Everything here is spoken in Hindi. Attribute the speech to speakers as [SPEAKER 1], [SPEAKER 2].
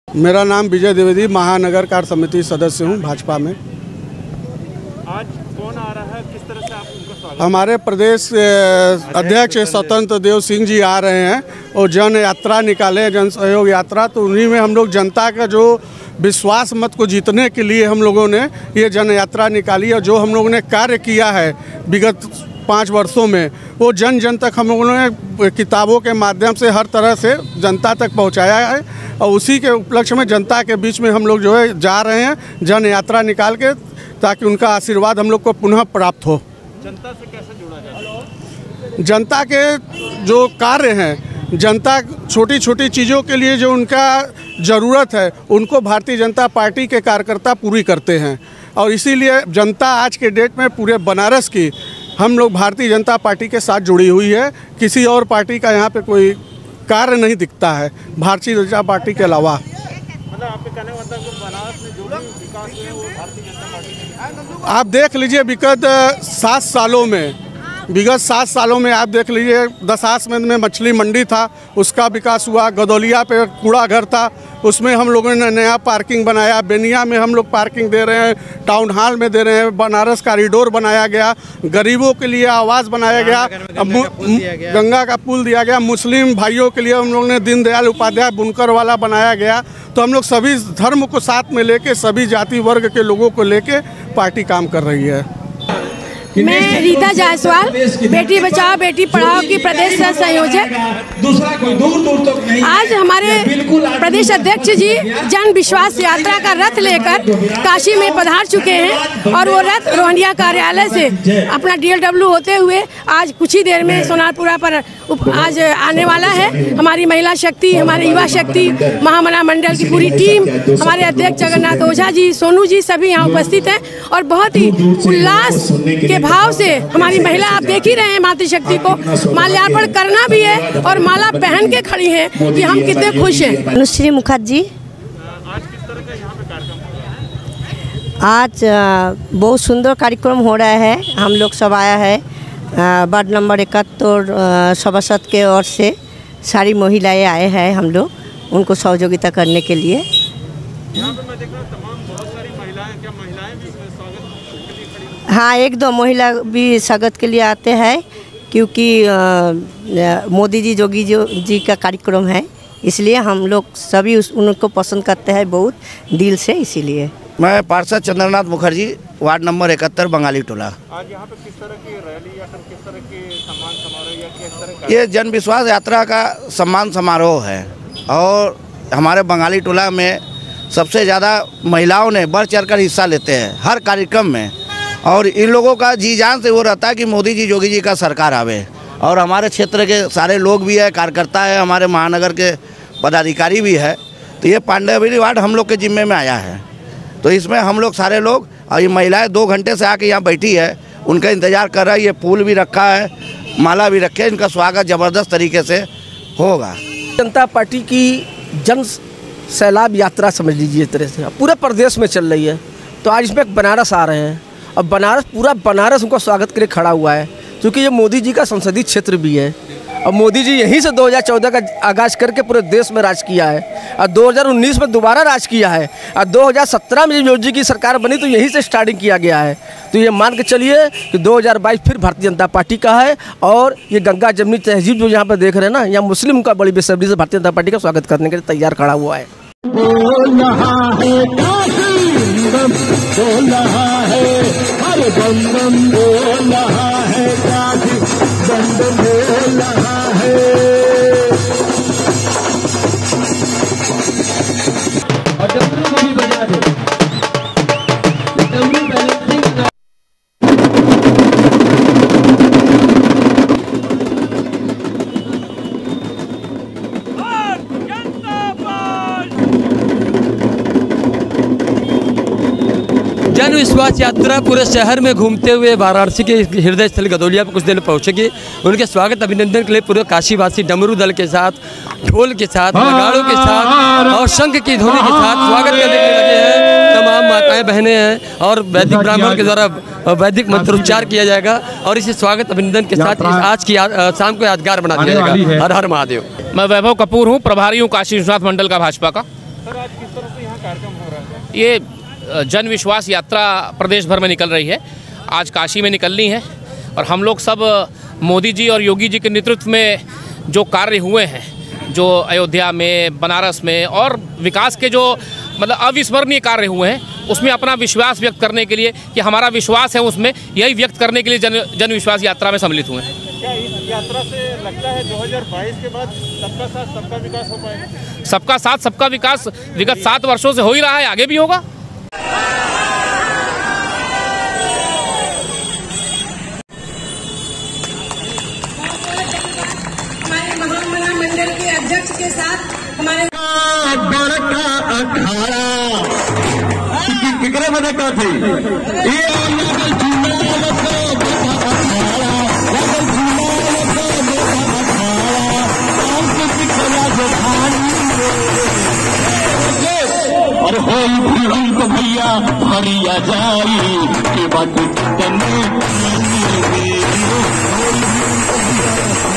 [SPEAKER 1] मेरा नाम विजय द्विवेदी, महानगर कार्य समिति सदस्य हूं भाजपा में।
[SPEAKER 2] आज कौन आ रहा है, किस तरह से आप उनका स्वागत?
[SPEAKER 1] हमारे प्रदेश अध्यक्ष स्वतंत्र देव सिंह जी आ रहे हैं और जन यात्रा निकाले, जन सहयोग यात्रा। तो उन्हीं में हम लोग जनता का जो विश्वास मत को जीतने के लिए हम लोगों ने ये जन यात्रा निकाली और जो हम लोगों ने कार्य किया है विगत 5 वर्षों में वो जन जन तक हम लोगों ने किताबों के माध्यम से हर तरह से जनता तक पहुंचाया है और उसी के उपलक्ष्य में जनता के बीच में हम लोग जो है जा रहे हैं जन यात्रा निकाल के, ताकि उनका आशीर्वाद हम लोग को पुनः प्राप्त हो।
[SPEAKER 2] जनता से कैसे जुड़ा जाए?
[SPEAKER 1] जनता के जो कार्य हैं, जनता छोटी छोटी चीज़ों के लिए जो उनका ज़रूरत है उनको भारतीय जनता पार्टी के कार्यकर्ता पूरी करते हैं और इसीलिए जनता आज के डेट में पूरे बनारस की हम लोग भारतीय जनता पार्टी के साथ जुड़ी हुई है। किसी और पार्टी का यहाँ पे कोई कार्य नहीं दिखता है भारतीय जनता पार्टी के अलावा।
[SPEAKER 2] मतलब आपके कहने का मतलब बनारस में जो भी विकास हुए वो भारतीय जनता पार्टी के।
[SPEAKER 1] आप देख लीजिए विगत 7 सालों में आप देख लीजिए दशास में मछली मंडी था, उसका विकास हुआ। गदौलिया पे कूड़ा घर था, उसमें हम लोगों ने नया पार्किंग बनाया। बेनिया में हम लोग पार्किंग दे रहे हैं, टाउन हॉल में दे रहे हैं। बनारस कॉरिडोर बनाया गया, गरीबों के लिए आवास बनाया गया, गंगा का पुल दिया गया। मुस्लिम भाइयों के लिए हम लोग ने दीनदयाल उपाध्याय बुनकर वाला बनाया गया। तो हम लोग सभी धर्म को साथ में लेके, सभी जाति वर्ग के लोगों को लेके पार्टी काम कर रही है।
[SPEAKER 3] मैं रीता जायसवाल, बेटी बचाओ बेटी पढ़ाओ की प्रदेश संयोजक। आज हमारे प्रदेश अध्यक्ष जी जन विश्वास यात्रा का रथ लेकर काशी में पधार चुके हैं और वो रथ रोहनिया कार्यालय से अपना DLW होते हुए आज कुछ ही देर में सोनारपुरा पर आज आने वाला है। हमारी महिला शक्ति, हमारे युवा शक्ति, महामना मंडल की पूरी टीम, हमारे अध्यक्ष जगन्नाथ ओझा जी, सोनू जी सभी यहाँ उपस्थित हैं और बहुत ही उल्लास के भाव से हमारी महिला, आप देख ही रहे हैं, मातृशक्ति को माल्यार्पण करना भी है और माला पहन के खड़ी हैं कि हम कितने खुश हैं।
[SPEAKER 4] अनुश्री मुखर्जी।
[SPEAKER 2] आज किस तरह का यहाँ पे कार्यक्रम हो रहा है?
[SPEAKER 4] आज बहुत सुंदर कार्यक्रम हो रहा है। हम लोग सब आया है वार्ड नंबर 71 सभासद के ओर से सारी महिलाएं आए हैं हम लोग उनको सहयोगिता करने के लिए।
[SPEAKER 2] यहाँ पे मैं देख रहा हूँ तमाम बहुत सारी महिलाएं, क्या महिलाएं भी स्वागत के लिए खड़ी हैं?
[SPEAKER 4] हाँ, 1-2 महिला भी स्वागत के लिए आते हैं क्योंकि मोदी जी जोगी जी का कार्यक्रम है, इसलिए हम लोग सभी उनको पसंद करते हैं बहुत दिल से। इसीलिए
[SPEAKER 5] मैं पार्षद चंद्रनाथ मुखर्जी, वार्ड नंबर 71 बंगाली टोला।
[SPEAKER 2] आज यहाँ पे किस तरह की रैली या फिर किस तरह के सम्मान समारोह या किस तरह का?
[SPEAKER 5] ये जन विश्वास यात्रा का सम्मान समारोह है और हमारे बंगाली टोला में सबसे ज़्यादा महिलाओं ने बढ़ चढ़कर हिस्सा लेते हैं हर कार्यक्रम में और इन लोगों का जी जान से वो रहता है कि मोदी जी जोगी जी का सरकार आवे। और हमारे क्षेत्र के सारे लोग भी है, कार्यकर्ता है, हमारे महानगर के पदाधिकारी भी है। तो ये पांडेयपुरी वार्ड हम लोग के जिम्मे में आया है, तो इसमें हम लोग सारे लोग और ये महिलाएं 2 घंटे से आके यहाँ बैठी है, उनका इंतज़ार कर रहा है। ये फूल भी रखा है, माला भी रखे, इनका स्वागत ज़बरदस्त तरीके से होगा।
[SPEAKER 6] जनता पार्टी की जन सैलाब यात्रा समझ लीजिए इस तरह से पूरे प्रदेश में चल रही है। तो आज इसमें बनारस आ रहे हैं और बनारस, पूरा बनारस उनका स्वागत के लिए खड़ा हुआ है क्योंकि ये मोदी जी का संसदीय क्षेत्र भी है और मोदी जी यहीं से 2014 का आगाज़ करके पूरे देश में राज किया है और 2019 में दोबारा राज किया है और 2017 में जब मोदी जी की सरकार बनी तो यहीं से स्टार्टिंग किया गया है। तो ये मान के चलिए कि 2022 फिर भारतीय जनता पार्टी का है और ये गंगा जमनी तहजीब जो यहाँ पर देख रहे हैं ना, यहाँ मुस्लिम का बड़ी बेसब्री से भारतीय जनता पार्टी का स्वागत करने के लिए तैयार खड़ा हुआ है।
[SPEAKER 7] जन विश्वास यात्रा पूरे शहर में घूमते हुए वाराणसी के हृदय स्थल गदौलिया पर कुछ देर पहुंचेगी। उनके स्वागत अभिनंदन के लिए पूरे काशीवासी डमरू दल के साथ, ढोल के साथ, नगाड़ों के साथ और शंख की ध्वनि के साथ स्वागत करने के लिए लगे हैं। तमाम माताएं बहनें हैं और वैदिक ब्राह्मण के द्वारा वैदिक मंत्रोच्चार किया जाएगा और इसे स्वागत अभिनंदन के साथ आज की शाम को यादगार बना दिया जाएगा। हर हर महादेव।
[SPEAKER 8] मैं वैभव कपूर हूँ, प्रभारी हूँ काशी विश्वनाथ मंडल का भाजपा का।
[SPEAKER 2] सर आज किस तरह से यहाँ कार्यक्रम हो रहा है?
[SPEAKER 8] ये जन विश्वास यात्रा प्रदेश भर में निकल रही है। आज काशी में निकलनी है और हम लोग सब मोदी जी और योगी जी के नेतृत्व में जो कार्य हुए हैं, जो अयोध्या में, बनारस में और विकास के जो मतलब अविस्मरणीय कार्य हुए हैं, उसमें अपना विश्वास व्यक्त करने के लिए कि हमारा विश्वास है उसमें, यही व्यक्त करने के लिए जन विश्वास यात्रा में सम्मिलित हुए हैं।
[SPEAKER 2] क्या इस यात्रा से लगता है 2022 के बाद सबका साथ सबका विकास हो पाएगा?
[SPEAKER 8] सबका साथ सबका विकास विगत 7 वर्षों से हो ही रहा है, आगे भी होगा।
[SPEAKER 3] हमारे महामंडल के अध्यक्ष के साथ हमारे
[SPEAKER 9] और भैया हरिया जाई के बाद